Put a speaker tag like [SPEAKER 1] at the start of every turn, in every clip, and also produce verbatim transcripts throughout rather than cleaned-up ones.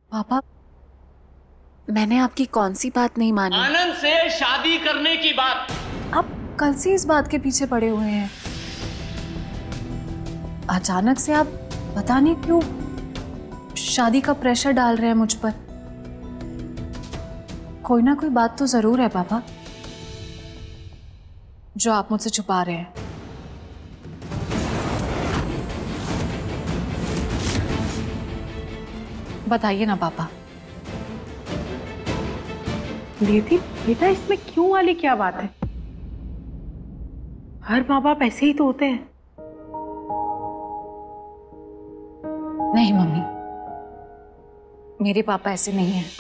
[SPEAKER 1] पापा, मैंने आपकी कौन सी बात नहीं मानी?
[SPEAKER 2] आनंद से शादी करने की बात।
[SPEAKER 1] आप कल से इस बात के पीछे पड़े हुए हैं। अचानक से आप पता नहीं क्यों शादी का प्रेशर डाल रहे हैं मुझ पर। कोई ना कोई बात तो जरूर है पापा जो आप मुझसे छुपा रहे हैं। बताइए ना पापा।
[SPEAKER 3] दीदी बेटा, इसमें क्यों वाली क्या बात है? हर माँ बाप ऐसे ही तो होते हैं।
[SPEAKER 1] नहीं मम्मी, मेरे पापा ऐसे नहीं हैं।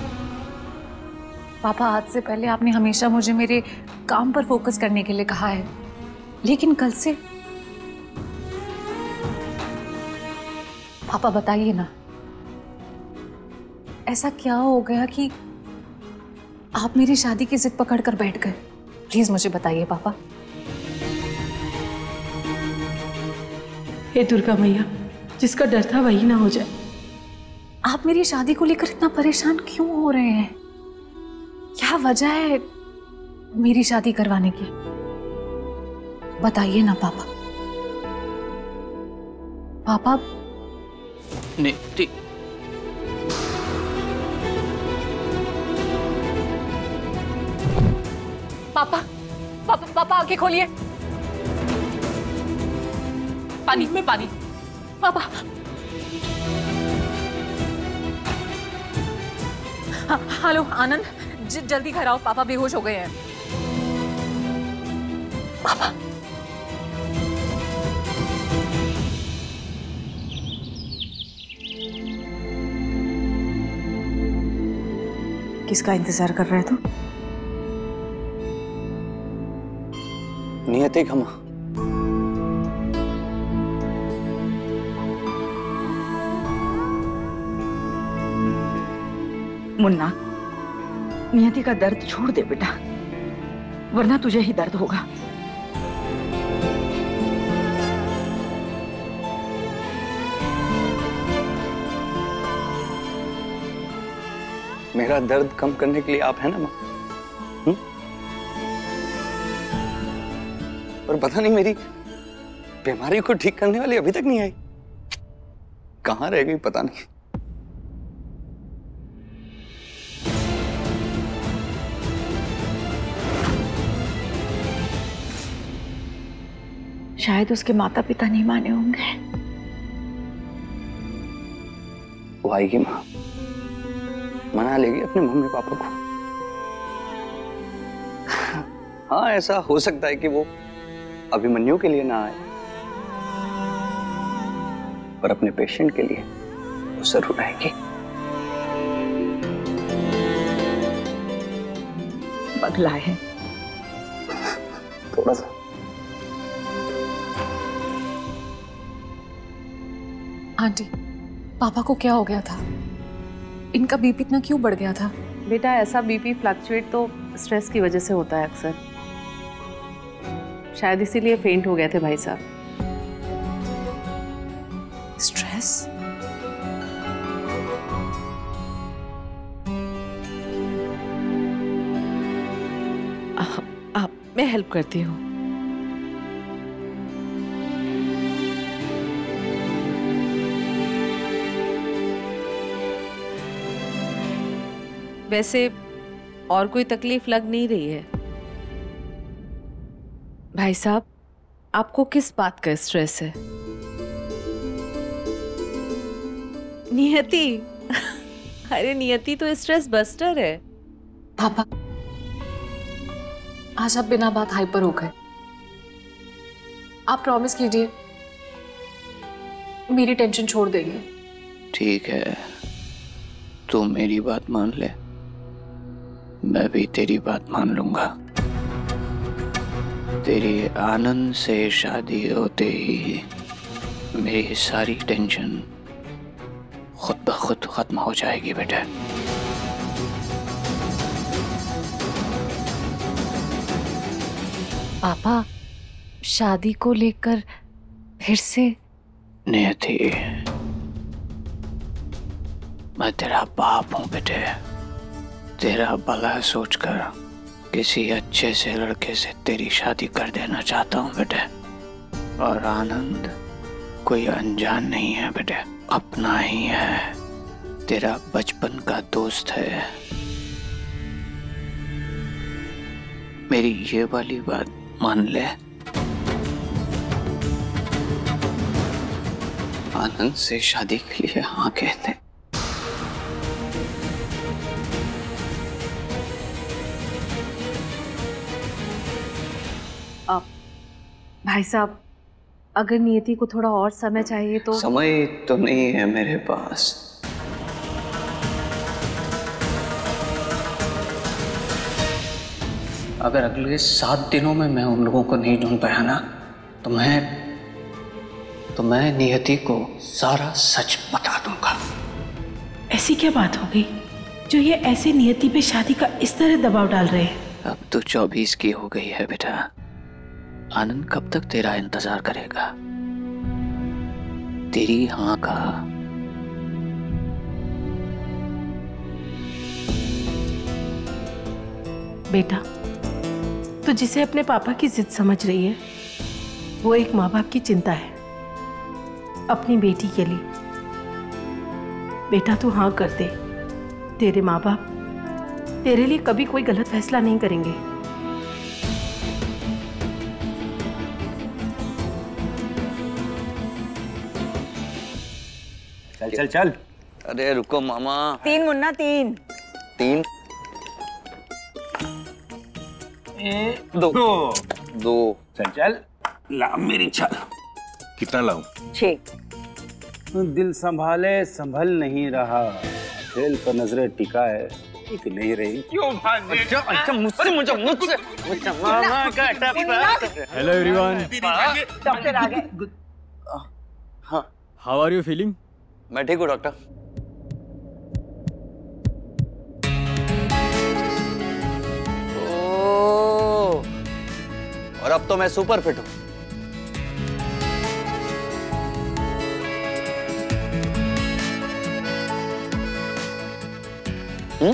[SPEAKER 1] पापा, आज से पहले आपने हमेशा मुझे मेरे काम पर फोकस करने के लिए कहा है, लेकिन कल से पापा बताइए ना, ऐसा क्या हो गया कि आप मेरी शादी की जिद पकड़ कर बैठ गए? प्लीज मुझे बताइए पापा।
[SPEAKER 3] हे दुर्गा मैया, जिसका डर था वही ना हो जाए।
[SPEAKER 1] आप मेरी शादी को लेकर इतना परेशान क्यों हो रहे हैं? क्या वजह है मेरी शादी करवाने की? बताइए ना पापा। पापा
[SPEAKER 2] नहीं,
[SPEAKER 1] पापा पापा पापा आंखें खोलिए। पानी में पानी। पापा हेलो आनंद, ज, जल्दी घर आओ, पापा बेहोश हो गए हैं। पापा किसका इंतजार कर रहे तुम?
[SPEAKER 4] नियति खमा।
[SPEAKER 5] मुन्ना, नियति का दर्द छोड़ दे बेटा, वरना तुझे ही दर्द होगा।
[SPEAKER 4] मेरा दर्द कम करने के लिए आप है ना माँ? हुँ? पर पता नहीं मेरी बीमारी को ठीक करने वाली अभी तक नहीं आई। कहाँ रह गई पता नहीं।
[SPEAKER 5] शायद उसके माता पिता नहीं माने होंगे।
[SPEAKER 4] वो आएगी माँ, मना लेगी अपने मम्मी पापा को। हाँ, ऐसा हो सकता है कि वो अभिमन्यु के लिए ना आए, पर अपने पेशेंट के लिए वो जरूर आएगी।
[SPEAKER 5] बदला है
[SPEAKER 4] थोड़ा सा।
[SPEAKER 1] आंटी, पापा को क्या हो गया था? इनका बीपी इतना क्यों बढ़ गया था?
[SPEAKER 3] बेटा, ऐसा बीपी फ्लक्चुएट तो स्ट्रेस की वजह से होता है अक्सर। शायद इसीलिए फेंट हो गए थे भाई साहब।
[SPEAKER 1] स्ट्रेस?
[SPEAKER 3] आप, मैं हेल्प करती हूँ। वैसे और कोई तकलीफ लग नहीं रही है भाई साहब। आपको किस बात का स्ट्रेस है? नियति अरे नियति तो स्ट्रेस बस्टर है।
[SPEAKER 1] पापा, आज आप बिना बात हाइपर हो गए। आप प्रॉमिस कीजिए मेरी टेंशन छोड़ देंगे।
[SPEAKER 2] ठीक है, तू मेरी बात मान ले, मैं भी तेरी बात मान लूंगा। तेरी आनंद से शादी होते ही मेरी सारी टेंशन खुद ब खुद खत्म हो जाएगी बेटा।
[SPEAKER 1] पापा, शादी को लेकर फिर से?
[SPEAKER 2] नियति, मैं तेरा बाप हूं बेटे। तेरा भला सोचकर किसी अच्छे से लड़के से तेरी शादी कर देना चाहता हूं बेटे। और आनंद कोई अनजान नहीं है बेटे, अपना ही है, तेरा बचपन का दोस्त है। मेरी ये वाली बात मान ले। आनंद से शादी के लिए हाँ कहते।
[SPEAKER 3] आप भाई साहब, अगर नियति को थोड़ा और समय चाहिए तो।
[SPEAKER 2] समय तो नहीं है मेरे पास। अगर अगले सात दिनों में मैं उन लोगों को नहीं ढूंढ पाया ना, तो मैं तो मैं नियति को सारा सच बता दूंगा।
[SPEAKER 6] ऐसी क्या बात हो गई जो ये ऐसे नियति पे शादी का इस तरह दबाव डाल रहे हैं?
[SPEAKER 2] अब तो चौबीस की हो गई है बेटा। आनंद कब तक तेरा इंतजार करेगा? तेरी हाँ का।
[SPEAKER 6] बेटा, तो जिसे अपने पापा की जिद समझ रही है, वो एक माँ बाप की चिंता है अपनी बेटी के लिए। बेटा तू हाँ कर दे, तेरे माँ बाप तेरे लिए कभी कोई गलत फैसला नहीं करेंगे।
[SPEAKER 7] चल चल चल।
[SPEAKER 4] अरे रुको मामा।
[SPEAKER 5] तीन मुन्ना, तीन
[SPEAKER 4] तीन
[SPEAKER 7] दो दो,
[SPEAKER 4] दो।
[SPEAKER 7] चल चल ला मेरी छल।
[SPEAKER 8] कितना लाऊं?
[SPEAKER 5] छह।
[SPEAKER 7] दिल संभाले संभल नहीं रहा, खेल पर नजरें टिका है, टिक नहीं रही। क्यों भांजे?
[SPEAKER 4] अच्छा अच्छा मुझसे मुझे मुझसे मुझसे मामा का टप्पा।
[SPEAKER 9] Hello everyone.
[SPEAKER 5] डॉक्टर आ गए।
[SPEAKER 4] हाँ,
[SPEAKER 9] हाउ आर यू फीलिंग?
[SPEAKER 4] मैं ठीक हूँ डॉक्टर। ओह, और अब तो मैं सुपर फिट हूँ। हम्म?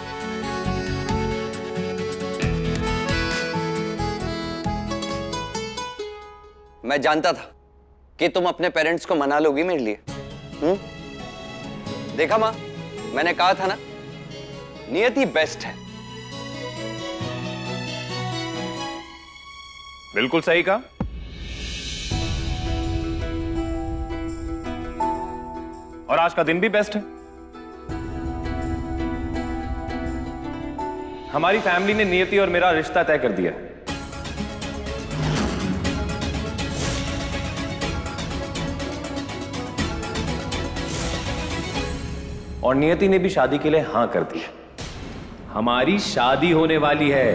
[SPEAKER 4] मैं जानता था कि तुम अपने पेरेंट्स को मना लोगी मेरे लिए। हम्म? देखा माँ, मैंने कहा था ना, नियति बेस्ट है।
[SPEAKER 8] बिल्कुल सही कहा। और आज का दिन भी बेस्ट है। हमारी फैमिली ने नियति और मेरा रिश्ता तय कर दिया। और नियति ने भी शादी के लिए हां कर दी। हमारी शादी होने वाली है।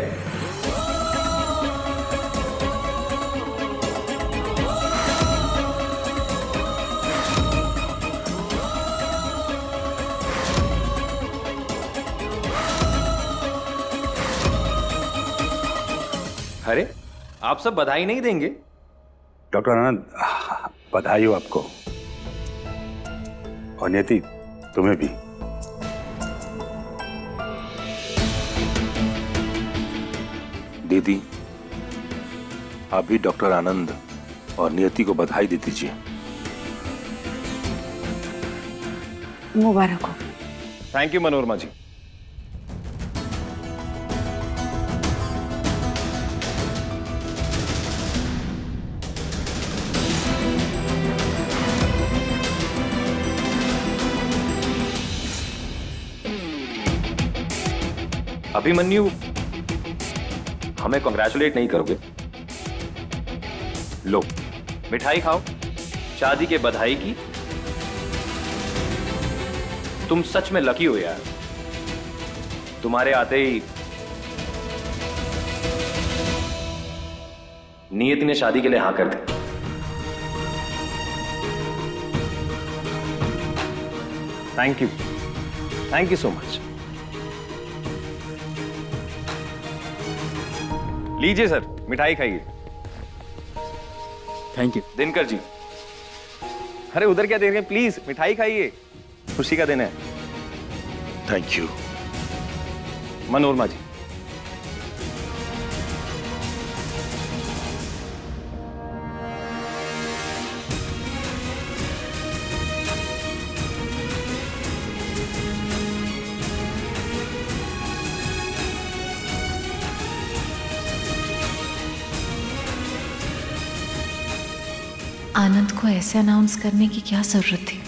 [SPEAKER 8] अरे आप सब बधाई नहीं देंगे?
[SPEAKER 7] डॉक्टर आनंद, बधाई हो आपको, और नियति तुम्हें भी। दीदी, आप भी डॉक्टर आनंद और नियति को बधाई दे दीजिए।
[SPEAKER 5] मुबारक हो।
[SPEAKER 8] Thank you Manorama ji. अभिमन्यु, हमें कांग्रेचुलेट नहीं करोगे? लो मिठाई खाओ, शादी के बधाई की। तुम सच में लकी हो यार, तुम्हारे आते ही नियति ने शादी के लिए हां कर दी। Thank you, thank you so much. लीजिए सर, मिठाई खाइए।
[SPEAKER 9] Thank you.
[SPEAKER 8] दिनकर जी, अरे उधर क्या देख रहे हैं, प्लीज मिठाई खाइए, खुशी का दिन है।
[SPEAKER 9] Thank you.
[SPEAKER 8] मनोरमा जी,
[SPEAKER 1] आनंद को ऐसे अनाउंस करने की क्या जरूरत थी?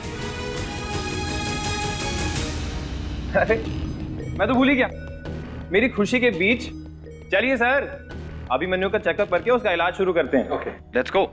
[SPEAKER 8] अरे मैं तो भूल ही गया, मेरी खुशी के बीच। चलिए सर, अभिमन्यु का चेकअप करके उसका इलाज शुरू करते हैं। Okay, let's go.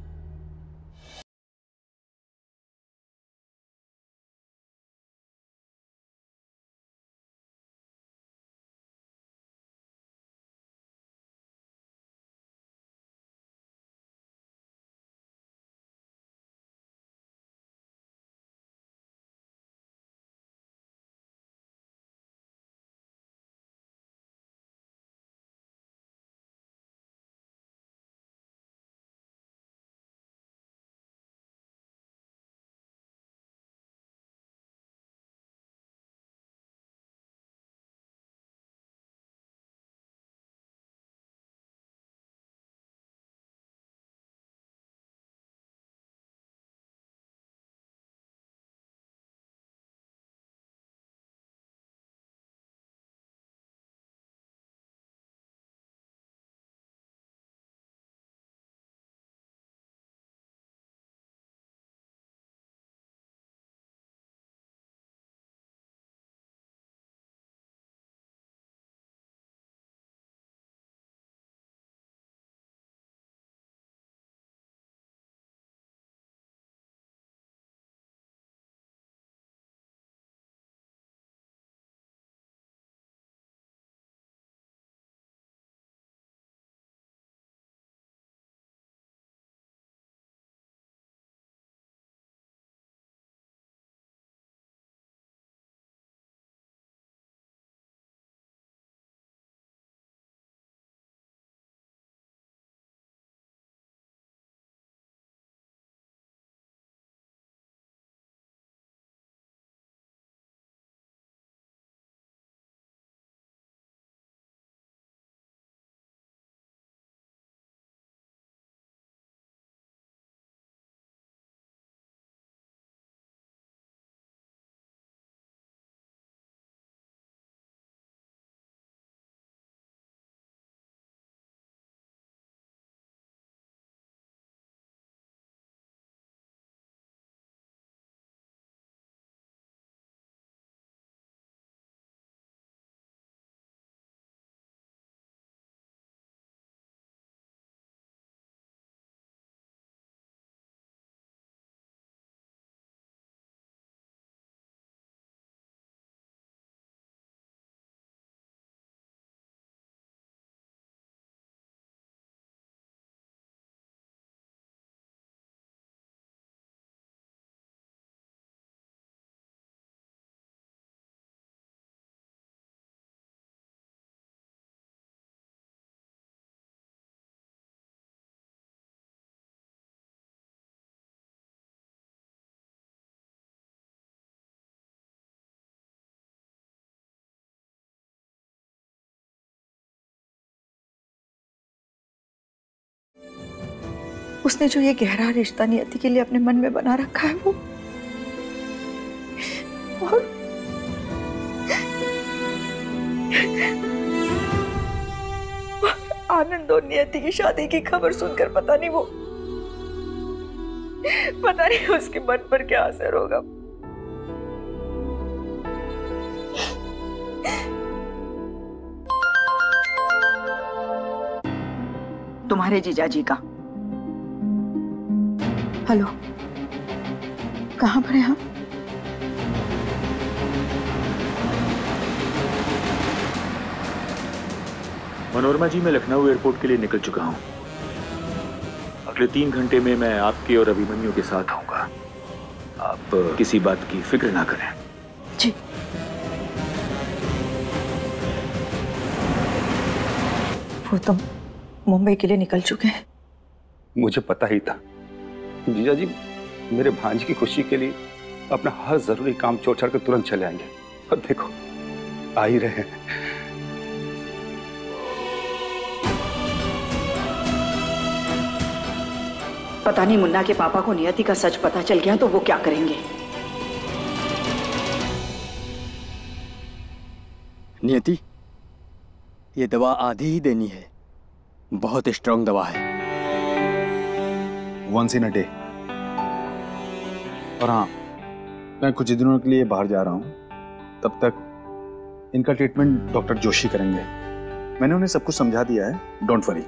[SPEAKER 5] उसने जो ये गहरा रिश्ता नियति के लिए अपने मन में बना रखा है, वो और आनंद और नियति की शादी की खबर सुनकर पता नहीं वो पता नहीं उसके मन पर क्या असर होगा। तुम्हारे जीजाजी का। हेलो, कहाँ पर हैं आप?
[SPEAKER 9] मनोरमा जी, मैं लखनऊ एयरपोर्ट के लिए निकल चुका हूँ। अगले तीन घंटे में मैं आपके और अभिमन्यु के साथ आऊंगा। आप किसी बात की फिक्र ना करें।
[SPEAKER 5] जी। वो तो मुंबई के लिए निकल चुके हैं।
[SPEAKER 7] मुझे पता ही था। जीजा जी मेरे भांजे की खुशी के लिए अपना हर जरूरी काम छोड़ छाड़ कर तुरंत चले आएंगे। और देखो आ ही रहे हैं।
[SPEAKER 5] पता नहीं मुन्ना के पापा को नियति का सच पता चल गया तो वो क्या करेंगे।
[SPEAKER 10] नियति, ये दवा आधी ही देनी है, बहुत स्ट्रांग दवा है।
[SPEAKER 7] Once in a day. और हाँ, मैं कुछ दिनों के लिए बाहर जा रहा हूँ, तब तक इनका ट्रीटमेंट डॉक्टर जोशी करेंगे। मैंने उन्हें सब कुछ समझा दिया है, डोंट वरी।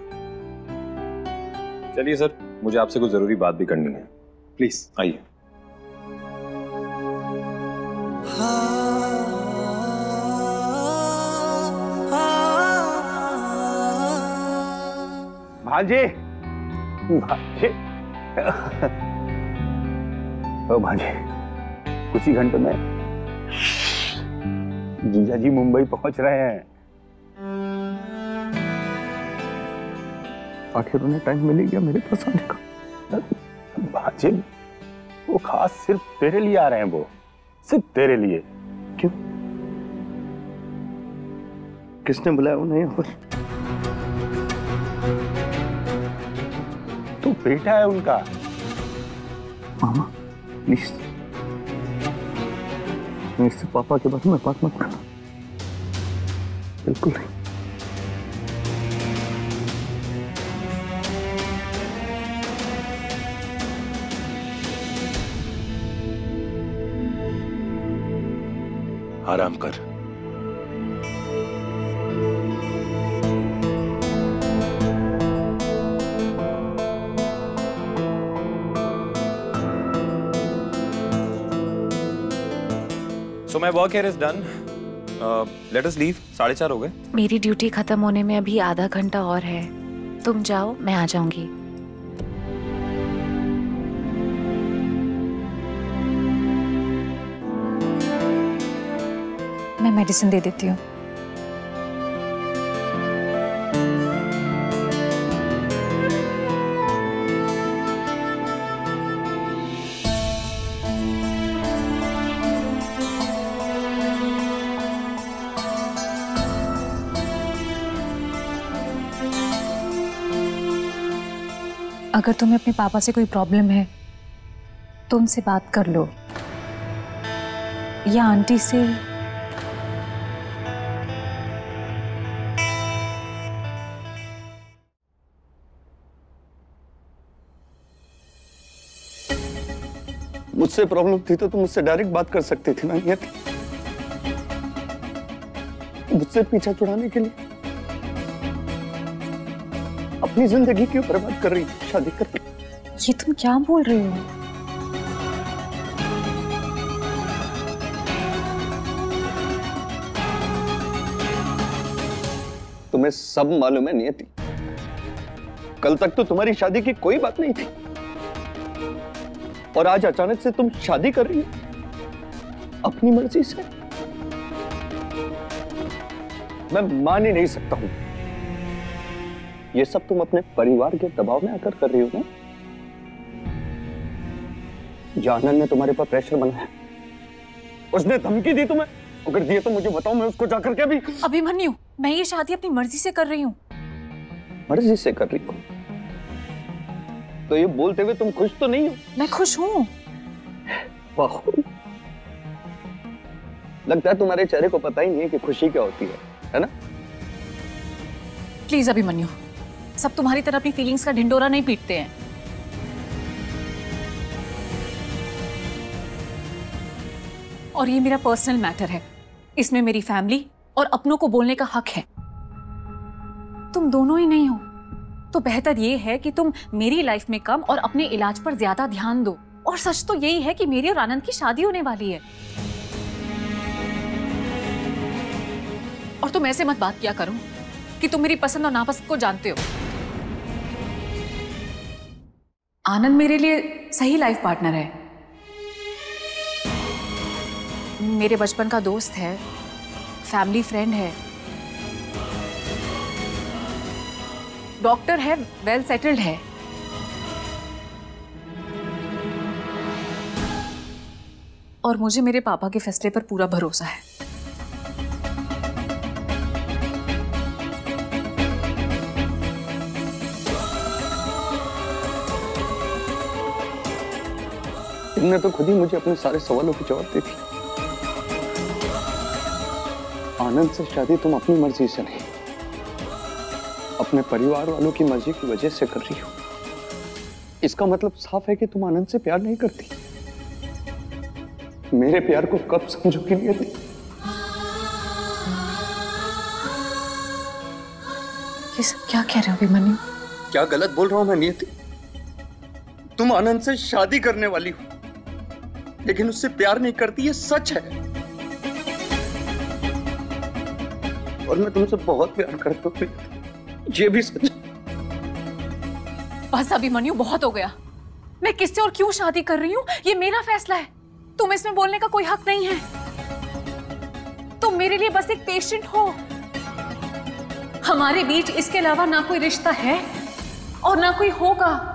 [SPEAKER 8] चलिए सर, मुझे आपसे कुछ जरूरी बात भी करनी है।
[SPEAKER 7] प्लीज
[SPEAKER 8] आइए।
[SPEAKER 7] भांजे, भांजे, ओ भांजे, कुछ ही घंटे में जीजा जी मुंबई पहुंच रहे हैं। आखिर उन्हें टाइम मिल गया मेरे पास आने का। भांजे, वो खास सिर्फ तेरे लिए आ रहे हैं, वो सिर्फ तेरे लिए।
[SPEAKER 10] क्यों? किसने बुलाया उन्हें यहाँ पर?
[SPEAKER 7] तू बेटा है उनका।
[SPEAKER 10] मामा प्लीज, इससे पापा के बारे में बात मत करना, बिल्कुल नहीं।
[SPEAKER 9] आराम कर।
[SPEAKER 8] So my work here is done. Uh, let us leave. साढ़े चार हो गए।
[SPEAKER 1] मेरी ड्यूटी खत्म होने में अभी आधा घंटा और है। तुम जाओ, मैं आ जाऊंगी। मैं मेडिसिन दे देती हूँ। अगर तुम्हें अपने पापा से कोई प्रॉब्लम है तो उनसे बात कर लो, या आंटी से।
[SPEAKER 4] मुझसे प्रॉब्लम थी तो तुम मुझसे डायरेक्ट बात कर सकती थी ना नियति। मुझसे पीछा छुड़ाने के लिए अपनी जिंदगी क्यों बर्बाद कर रही थी शादी कर?
[SPEAKER 1] ये तुम क्या बोल रहे हो?
[SPEAKER 4] तुम्हें सब मालूम है नियति, कल तक तो तुम्हारी शादी की कोई बात नहीं थी, और आज अचानक से तुम शादी कर रही हो अपनी मर्जी से। मैं मान ही नहीं सकता हूं, ये सब तुम अपने परिवार के दबाव में आकर कर रही हो ना? जानन ने तुम्हारे पर प्रेशर बनाया, उसने धमकी दी तुम्हें? अगर दिए तो मुझे बताओ, मैं उसको जाकर के भी।
[SPEAKER 1] अभिमन्यु, मैं ये शादी अपनी मर्जी से कर रही हूँ।
[SPEAKER 4] मर्जी से कर रही हो तो ये बोलते हुए तुम खुश तो नहीं हो?
[SPEAKER 1] मैं खुश हूँ।
[SPEAKER 4] लगता है तुम्हारे चेहरे को पता ही नहीं है कि खुशी क्या होती है, है ना?
[SPEAKER 1] प्लीज अभिमन्यु, सब तुम्हारी तरह अपनी फीलिंग्स का ढिंडोरा नहीं पीटते हैं। और ये मेरा पर्सनल मैटर है, इसमें मेरी फैमिली और अपनों को बोलने का हक है। तुम दोनों ही नहीं हो तो बेहतर ये है कि तुम मेरी लाइफ में कम और अपने इलाज पर ज्यादा ध्यान दो। और सच तो यही है कि मेरी और आनंद की शादी होने वाली है। और तुम ऐसे मत बात किया करो कि तुम मेरी पसंद और नापसंद को जानते हो। आनंद मेरे लिए सही लाइफ पार्टनर है, मेरे बचपन का दोस्त है, फैमिली फ्रेंड है, डॉक्टर है, वेल सेटल्ड है। और मुझे मेरे पापा के फैसले पर पूरा भरोसा है।
[SPEAKER 4] तुमने तो खुद ही मुझे अपने सारे सवालों के जवाब दे दिए। आनंद से शादी तुम अपनी मर्जी से नहीं, अपने परिवार वालों की मर्जी की वजह से कर रही हो। इसका मतलब साफ है कि तुम आनंद से प्यार नहीं करती। मेरे प्यार को कब समझोगी नियति?
[SPEAKER 1] ये सब क्या कह रहे हो अभिमन्यु?
[SPEAKER 4] क्या गलत बोल रहा हूं मैं नियति? तुम आनंद से शादी करने वाली हो, लेकिन उससे प्यार नहीं करती, ये सच है। और मैं तुमसे बहुत प्यार करता हूं, ये भी सच है।
[SPEAKER 1] बस अभिमन्यु, बहुत हो गया। मैं किससे और क्यों शादी कर रही हूँ ये मेरा फैसला है, तुम इसमें बोलने का कोई हक नहीं है। तुम मेरे लिए बस एक पेशेंट हो। हमारे बीच इसके अलावा ना कोई रिश्ता है और ना कोई होगा।